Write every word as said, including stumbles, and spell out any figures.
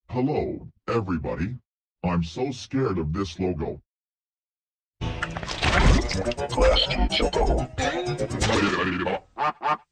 Hello, everybody. I'm so scared of this logo. Klasky, Csupo.